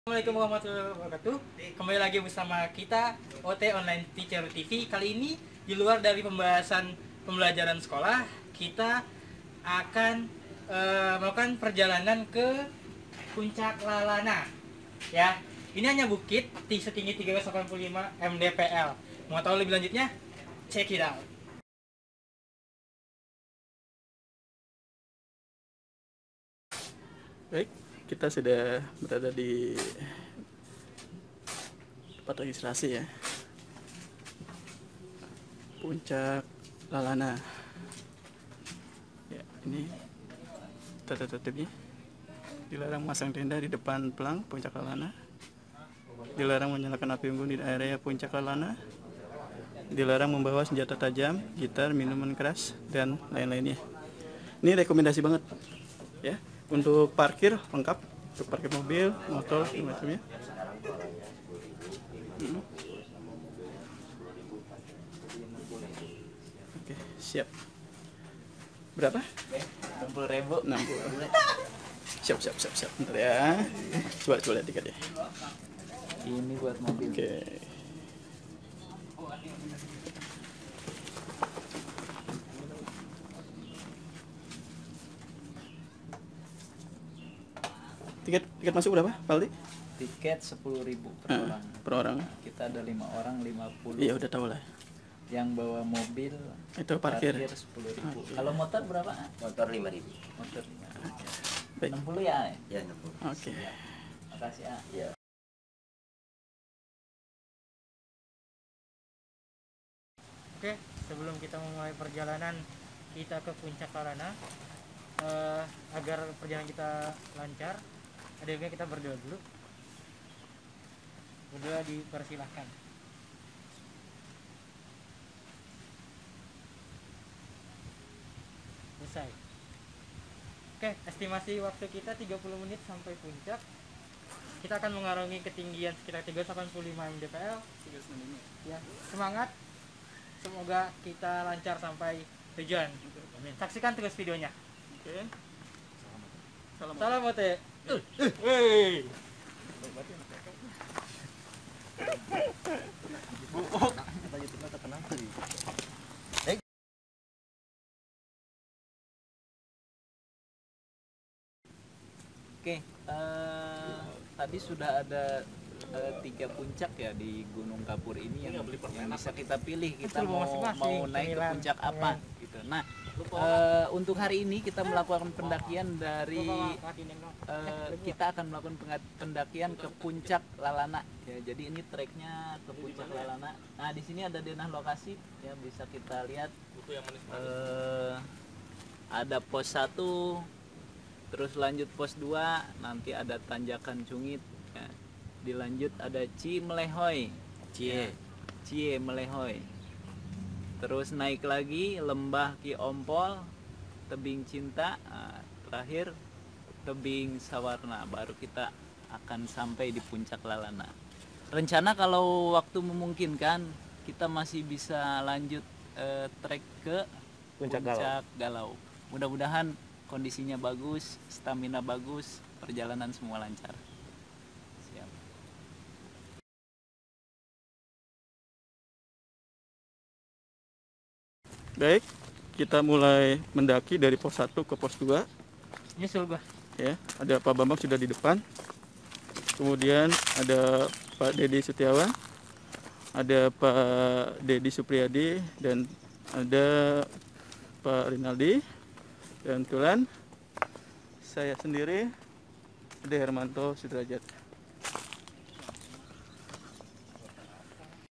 Assalamualaikum warahmatullahi wabarakatuh. Kembali lagi bersama kita OT Online Teacher TV. Kali ini di luar dari pembahasan pembelajaran sekolah, kita akan melakukan perjalanan ke Puncak Lalana. Ya, ini hanya bukit setinggi 385 mdpl. Mau tahu lebih lanjutnya? Check it out. Baik, kita sudah berada di tempat registrasi ya, Puncak Lalana. Ya, ini tata tertibnya. Dilarang memasang tenda di depan pelang Puncak Lalana. Dilarang menyalakan api unggun di area Puncak Lalana. Dilarang membawa senjata tajam, gitar, minuman keras, dan lain-lainnya. Ini rekomendasi banget ya. Untuk parkir lengkap, untuk parkir mobil, motor, semacamnya. Oke, siap. Berapa? 60.000. 60. Siap. Bentar ya. Coba lihat tiketnya. Ini buat mobil. Oke. Tiket masuk berapa, Pak Aldi? Tiket 10.000 per orang. Per orang. Kita ada 5 orang, 50. Iya, udah tahu lah. Yang bawa mobil Itu parkir 10.000. Oke. Kalau motor berapa? Motor 5.000. Motor 5.000. Oke. Baik. 60 ya? Ya, 60. Oke. Makasih ya. Ya. Oke, sebelum kita memulai perjalanan kita ke Puncak Lalana, agar perjalanan kita lancar, ada baiknya kita berdoa dulu. Berdoa dipersilahkan. Selesai. Oke, estimasi waktu kita 30 menit sampai puncak. Kita akan mengarungi ketinggian sekitar 385 mdpl. Ya, semangat. Semoga kita lancar sampai tujuan. Saksikan terus videonya. Oke. Salam OT. Wey. Oke, tadi sudah ada 3 puncak ya di Gunung Kapur ini yang bisa kita pilih. Kita mau naik ke puncak apa gitu. Nah, untuk hari ini kita melakukan pendakian dari kita akan melakukan pendakian ke Puncak Lalana ya. Jadi ini treknya ke Puncak Lalana. Nah, di sini ada denah lokasi ya, bisa kita lihat. Ada pos 1, terus lanjut pos 2, nanti ada tanjakan Cungit ya. Dilanjut ada Cimelehoy, Cie Melehoy. Terus naik lagi Lembah Ki Ompol, Tebing Cinta, terakhir Tebing Sawarna. Baru kita akan sampai di Puncak Lalana. Rencana kalau waktu memungkinkan kita masih bisa lanjut trek ke Puncak Galau. Mudah-mudahan kondisinya bagus, stamina bagus, perjalanan semua lancar. Siap. Baik, kita mulai mendaki dari pos 1 ke pos 2. Nyusul gua. Ya, ada Pak Bambang sudah di depan. Kemudian ada Pak Dedi Setiawan, ada Pak Dedi Supriyadi, dan ada Pak Rinaldi, dan kebetulan saya sendiri, Ade Hermanto Sudrajat.